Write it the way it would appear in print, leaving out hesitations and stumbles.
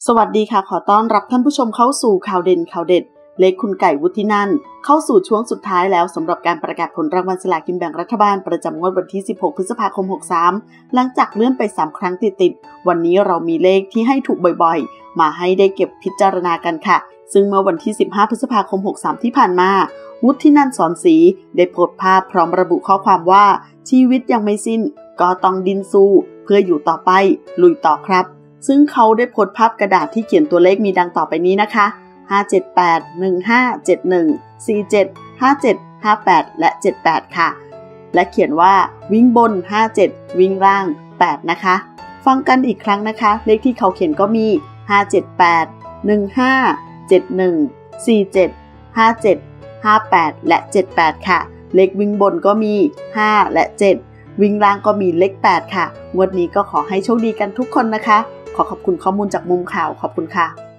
สวัสดีค่ะขอต้อนรับท่านผู้ชมเข้าสู่ข่าวเด่นข่าวเด็ดเลขคุณไก่วุฒินันท์เข้าสู่ช่วงสุดท้ายแล้วสำหรับการประกาศผลรางวัลสลากกินแบ่งรัฐบาลประจำงวดวันที่ 16 พฤษภาคม 63 หลังจากเลื่อนไป3ครั้งติดๆวันนี้เรามีเลขที่ให้ถูกบ่อยๆมาให้ได้เก็บพิจารณากันค่ะซึ่งเมื่อวันที่ 15 พฤษภาคม 63 ที่ผ่านมาวุฒินันท์สอนศรีได้โพสต์ภาพพร้อมระบุข้อความว่าชีวิตยังไม่สิ้นก็ต้องดิ้นสู้เพื่ออยู่ต่อไปลุยต่อครับซึ่งเขาได้โพสต์ภาพกระดาษที่เขียนตัวเลขมีดังต่อไปนี้นะคะ578 1571 47 57 58และ78ค่ะและเขียนว่าวิ่งบน57วิ่งล่าง8นะคะฟังกันอีกครั้งนะคะเลขที่เขาเขียนก็มี578 15 71 47 57 58และ78ค่ะเลขวิ่งบนก็มี5และ7วิ่งล่างก็มีเลข8ค่ะงวดนี้ก็ขอให้โชคดีกันทุกคนนะคะขอขอบคุณข้อมูลจากมุมข่าวขอบคุณค่ะ